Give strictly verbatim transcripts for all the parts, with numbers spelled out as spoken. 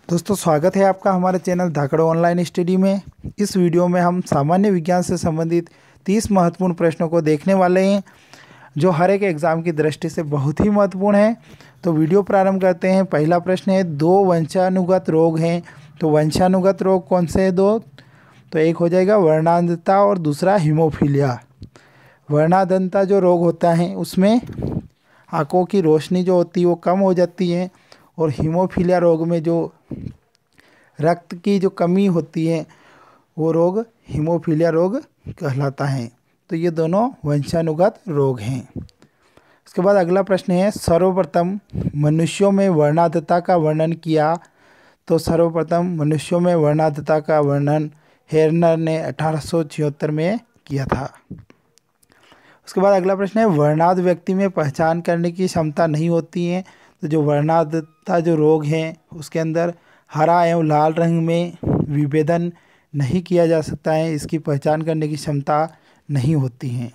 दोस्तों स्वागत है आपका हमारे चैनल धाकड़ ऑनलाइन स्टडी में। इस वीडियो में हम सामान्य विज्ञान से संबंधित तीस महत्वपूर्ण प्रश्नों को देखने वाले हैं जो हर एक एग्ज़ाम की दृष्टि से बहुत ही महत्वपूर्ण है। तो वीडियो प्रारंभ करते हैं। पहला प्रश्न है, दो वंशानुगत रोग हैं। तो वंशानुगत रोग कौन से हैं दो? तो एक हो जाएगा वर्णांधता और दूसरा हीमोफीलिया। वर्णांधता जो रोग होता है उसमें आँखों की रोशनी जो होती है वो कम हो जाती है, और हीमोफीलिया रोग में जो रक्त की जो कमी होती है वो रोग हीमोफीलिया रोग कहलाता है। तो ये दोनों वंशानुगत रोग हैं। इसके बाद अगला प्रश्न है, सर्वप्रथम मनुष्यों में वर्णांधता का वर्णन किया। तो सर्वप्रथम मनुष्यों में वर्णांधता का वर्णन हेरनर ने अठारह सौ छिहत्तर में किया था। उसके बाद अगला प्रश्न है, वर्णांध व्यक्ति में पहचान करने की क्षमता नहीं होती है। तो जो वर्णांधता जो रोग है उसके अंदर हरा एवं लाल रंग में विभेदन नहीं किया जा सकता है, इसकी पहचान करने की क्षमता नहीं होती है।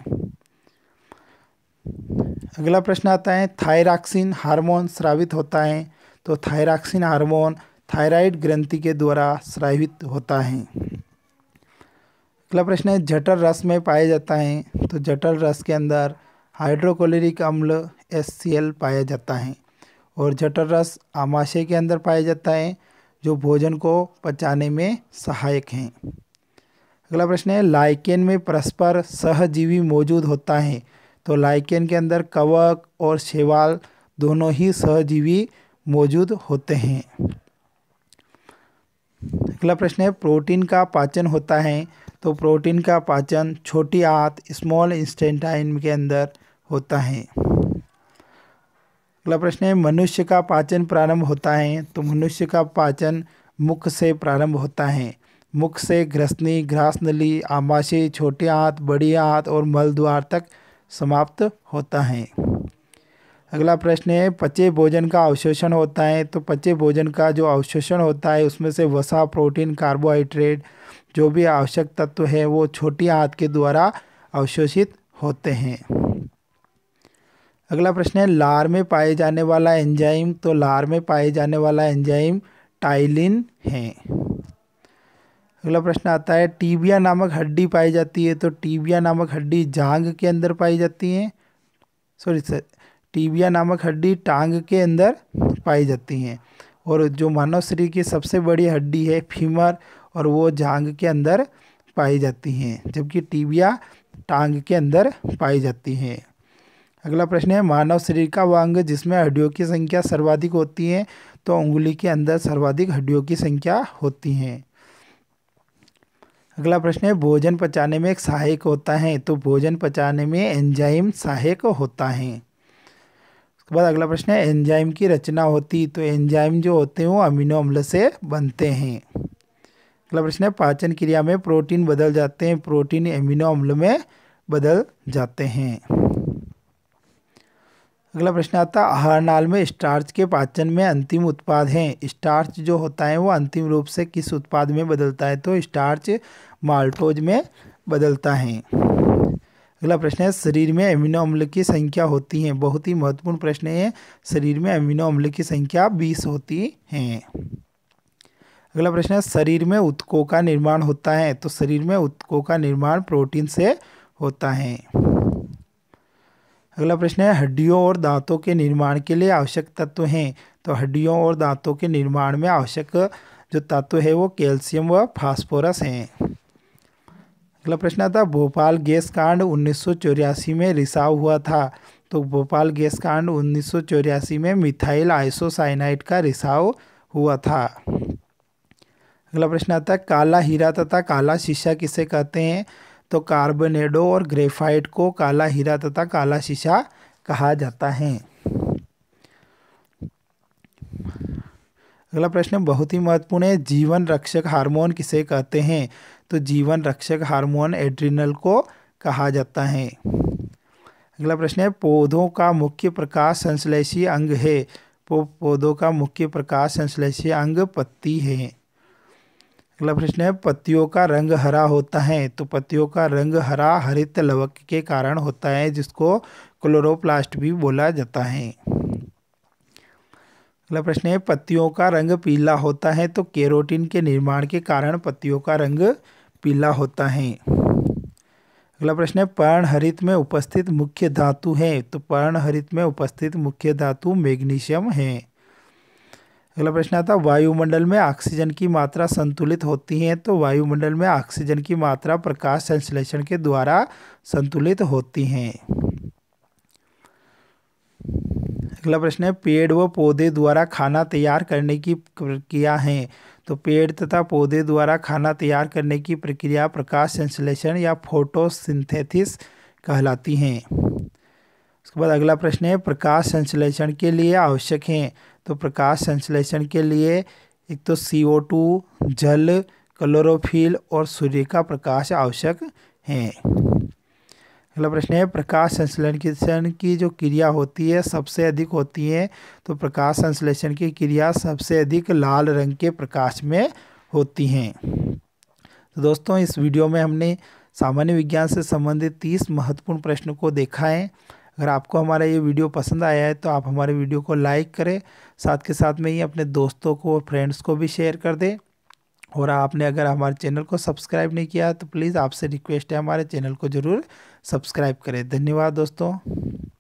अगला प्रश्न आता है, थायरॉक्सिन हार्मोन स्रावित होता है। तो थायरॉक्सिन हार्मोन थायराइड ग्रंथि के द्वारा स्रावित होता है। अगला प्रश्न है, जठर रस में पाया जाता है। तो जठर रस के अंदर हाइड्रोक्लोरिक अम्ल एच सी एल पाया जाता है, और जठर रस आमाशय के अंदर पाया जाता है जो भोजन को पचाने में सहायक हैं। अगला प्रश्न है, लाइकेन में परस्पर सहजीवी मौजूद होता है। तो लाइकेन के अंदर कवक और शैवाल दोनों ही सहजीवी मौजूद होते हैं। अगला प्रश्न है, प्रोटीन का पाचन होता है। तो प्रोटीन का पाचन छोटी आंत स्मॉल इंटेस्टाइन के अंदर होता है। अगला प्रश्न है, मनुष्य का पाचन प्रारंभ होता है। तो मनुष्य का पाचन मुख से प्रारंभ होता है। मुख से ग्रसनी, ग्रासनली, आमाशय, छोटी आंत, बड़ी आंत और मल द्वार तक समाप्त होता है। अगला प्रश्न है, पचे भोजन का अवशोषण होता है। तो पचे भोजन का जो अवशोषण होता है उसमें से वसा, प्रोटीन, कार्बोहाइड्रेट जो भी आवश्यक तत्व है वो छोटी आंत के द्वारा अवशोषित होते हैं। अगला प्रश्न है, लार में पाए जाने वाला एंजाइम। तो लार में पाए जाने वाला एंजाइम टाइलिन है। अगला प्रश्न आता है, टीबिया नामक हड्डी पाई जाती है। तो टीबिया नामक हड्डी जांघ के अंदर पाई जाती है। सॉरी सर टीबिया नामक हड्डी टांग के अंदर पाई जाती हैं, और जो मानव शरीर की सबसे बड़ी हड्डी है फीमर, और वो जांघ के अंदर पाई जाती हैं, जबकि टीबिया टांग के अंदर पाई जाती हैं। अगला प्रश्न है, मानव शरीर का वह अंग जिसमें हड्डियों की संख्या सर्वाधिक होती है। तो उंगली के अंदर सर्वाधिक हड्डियों की संख्या होती हैं। अगला प्रश्न है, भोजन पचाने में एक सहायक होता है। तो भोजन पचाने में एंजाइम सहायक होता है। उसके बाद अगला प्रश्न है, एंजाइम की रचना होती। तो एंजाइम जो होते हैं वो अमीनो अम्ल से बनते हैं। अगला प्रश्न है, पाचन क्रिया में प्रोटीन बदल जाते हैं। प्रोटीन अमीनो अम्ल में बदल जाते हैं। अगला प्रश्न आता है, आहार नाल में स्टार्च के पाचन में अंतिम उत्पाद हैं। स्टार्च जो होता है वो अंतिम रूप से किस उत्पाद में बदलता है? तो स्टार्च माल्टोज में बदलता है। अगला प्रश्न है, शरीर में अमीनो अम्ल की संख्या होती है। बहुत ही महत्वपूर्ण प्रश्न है। शरीर में अमीनो अम्ल की संख्या बीस होती है। अगला प्रश्न है, शरीर में ऊतकों का निर्माण होता है। तो शरीर में ऊतकों का निर्माण प्रोटीन से होता है। अगला प्रश्न है, हड्डियों और दांतों के निर्माण के लिए आवश्यक तत्व हैं। तो हड्डियों और दांतों के निर्माण में आवश्यक जो तत्व है वो कैल्शियम व फास्फोरस हैं। अगला प्रश्न आता है, भोपाल गैस कांड उन्नीस सौ चौरासी में रिसाव हुआ था। तो भोपाल गैस कांड उन्नीस सौ चौरासी में मिथाइल आइसोसाइनाइड का रिसाव हुआ था। अगला प्रश्न आता है, काला हीरा तथा काला शीशा किसे कहते हैं? तो कार्बोनेडो और ग्रेफाइट को काला हीरा तथा काला शीशा कहा जाता है। अगला प्रश्न बहुत ही महत्वपूर्ण है, जीवन रक्षक हार्मोन किसे कहते हैं? तो जीवन रक्षक हार्मोन एड्रिनल को कहा जाता है। अगला प्रश्न है, पौधों का मुख्य प्रकाश संश्लेषी अंग है। पौधों का मुख्य प्रकाश संश्लेषी अंग पत्ती है। अगला प्रश्न है, पत्तियों का रंग हरा होता है। तो पत्तियों का रंग हरा हरित लवक के कारण होता है, जिसको क्लोरोप्लास्ट भी बोला जाता है। अगला प्रश्न है पत्तियों का रंग पीला होता है तो केरोटिन के निर्माण के कारण पत्तियों का रंग पीला होता है। अगला प्रश्न है पर्णहरित में उपस्थित मुख्य धातु है तो पर्णहरित में उपस्थित मुख्य धातु मैग्नीशियम है। अगला प्रश्न आता है वायुमंडल में ऑक्सीजन की मात्रा संतुलित होती है तो वायुमंडल में ऑक्सीजन की मात्रा प्रकाश संश्लेषण के द्वारा संतुलित होती है। अगला प्रश्न है पेड़ व पौधे द्वारा खाना तैयार करने की प्रक्रिया है तो पेड़ तथा पौधे द्वारा खाना तैयार करने की प्रक्रिया प्रकाश संश्लेषण या फोटोसिंथेसिस कहलाती है। उसके बाद अगला प्रश्न है प्रकाश संश्लेषण के लिए आवश्यक है तो प्रकाश संश्लेषण के लिए एक तो सी ओ टू, जल, क्लोरोफिल और सूर्य का प्रकाश आवश्यक है। अगला प्रश्न है प्रकाश संश्लेषण की जो क्रिया होती है सबसे अधिक होती है तो प्रकाश संश्लेषण की क्रिया सबसे अधिक लाल रंग के प्रकाश में होती हैं। तो दोस्तों इस वीडियो में हमने सामान्य विज्ञान से संबंधित तीस महत्वपूर्ण प्रश्नों को देखा है। अगर आपको हमारा ये वीडियो पसंद आया है तो आप हमारे वीडियो को लाइक करें, साथ के साथ में ही अपने दोस्तों को, फ्रेंड्स को भी शेयर कर दें। और आपने अगर हमारे चैनल को सब्सक्राइब नहीं किया तो प्लीज़ आपसे रिक्वेस्ट है हमारे चैनल को ज़रूर सब्सक्राइब करें। धन्यवाद दोस्तों।